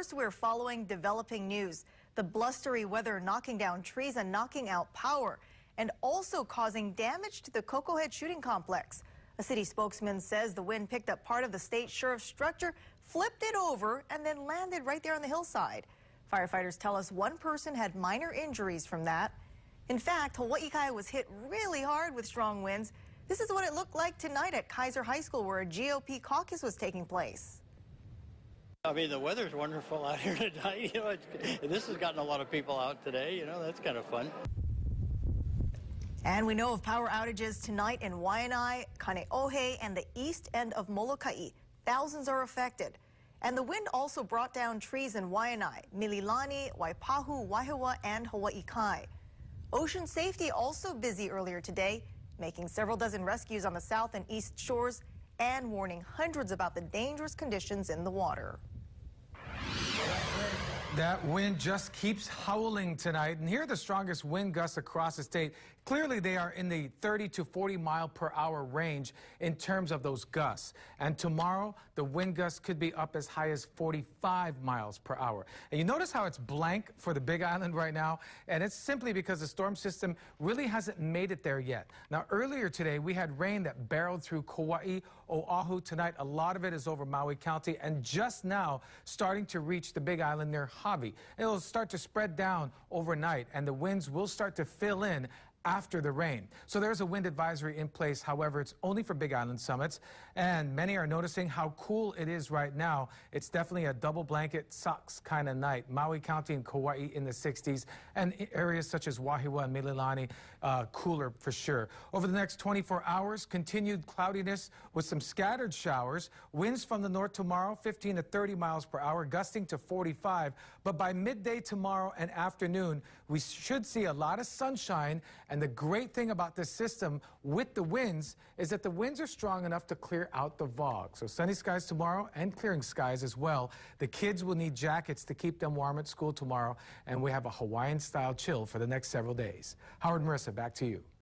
first, we're following developing news. The blustery weather knocking down trees and knocking out power, and also causing damage to the Cocoa Head shooting complex. A city spokesman says the wind picked up part of the state sheriff's structure, flipped it over, and then landed right there on the hillside. Firefighters tell us one person had minor injuries from that. In fact, Hawaii Kai was hit really hard with strong winds. This is what it looked like tonight at Kaiser High School, where a GOP caucus was taking place. I mean, the weather's wonderful out here tonight. This has gotten a lot of people out today. That's kind of fun. And we know of power outages tonight in Waianae, Kaneohe, and the east end of Molokai. Thousands are affected. And the wind also brought down trees in Waianae, Mililani, Waipahu, Waihewa, and Hawaii Kai. Ocean safety also busy earlier today, making several dozen rescues on the south and east shores and warning hundreds about the dangerous conditions in the water. That wind just keeps howling tonight, and here are the strongest wind gusts across the state. Clearly, they are in the 30 to 40 mile per hour range in terms of those gusts. And tomorrow, the wind gusts could be up as high as 45 miles per hour. And you notice how it's blank for the Big Island right now? And it's simply because the storm system really hasn't made it there yet. Now, earlier today, we had rain that barreled through Kauai, Oahu. Tonight, a lot of it is over Maui County, and just now starting to reach the Big Island near Hobby. It'll start to spread down overnight, and the winds will start to fill in after the rain. So there's a wind advisory in place. However, it's only for Big Island summits, and many are noticing how cool it is right now. It's definitely a double blanket socks kind of night. Maui County and Kauai in the 60s, and areas such as Waihewa and Mililani cooler for sure. Over the next 24 hours, continued cloudiness with some scattered showers. Winds from the north tomorrow, 15 to 30 miles per hour, gusting to 45. But by midday tomorrow and afternoon, we should see a lot of sunshine. And the great thing about this system with the winds is that the winds are strong enough to clear out the fog. So sunny skies tomorrow and clearing skies as well. The kids will need jackets to keep them warm at school tomorrow. And we have a Hawaiian-style chill for the next several days. Howard and Marissa, back to you.